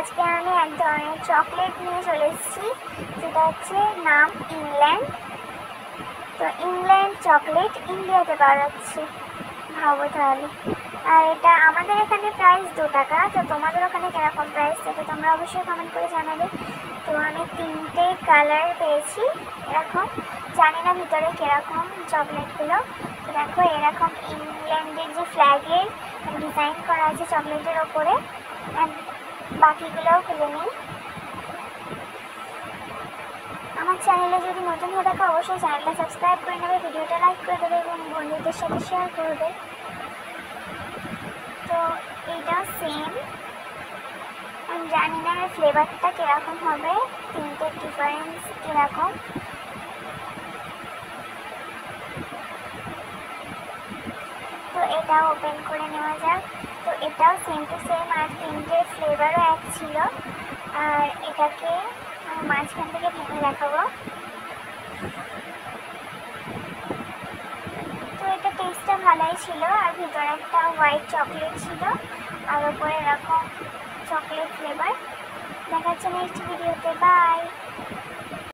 আজকে আমি এক ধরনের চকলেট নিয়ে চলে এসেছি, যেটা হচ্ছে নাম ইংল্যান্ড। তো ইংল্যান্ড চকলেট ইন্ডিয়াতে পাওয়া যাচ্ছে, ভাবো তাহলে। আর এটা আমাদের এখানে প্রাইস 2 টাকা। তো তোমাদের ওখানে কিরকম প্রাইস থাকে তোমরা অবশ্যই কমেন্ট করে জানাবে। তো আমি 3টে কালার পেয়েছি এরকম, জানি না ভিতরে কিরকম চকলেটগুলো। তো দেখো এরকম ইংল্যান্ডের যে ফ্ল্যাগের ডিজাইন করা আছে চকলেটের ওপরে। বাকিগুলোও খুলে নিই। আমার চ্যানেলে যদি নতুন হয়ে থাকো অবশ্যই চ্যানেলটা সাবস্ক্রাইব করে নেবে, ভিডিওটা লাইক করে দেবে এবং বন্ধুদের সাথে শেয়ার করবে। তো এইটা সেম, আমি জানি না এর ফ্লেভারটা কীরকম হবে, 3টে ডিফারেন্স কীরকম। তো এটা ওপেন করে নেওয়া যাক। তো এটাও সেম টু সেম, আর 3টে ফ্লেভারও এক ছিল। আর এটাকে আমি মাঝখান থেকে ভেঙে দেখাবো। তো এটা টেস্টটা ভালোই ছিল, আর ভিতরে একটা হোয়াইট চকলেট ছিল, আর ওপরে এরকম চকলেট ফ্লেভার। দেখা যাচ্ছে নেক্সট ভিডিওতে, বাই।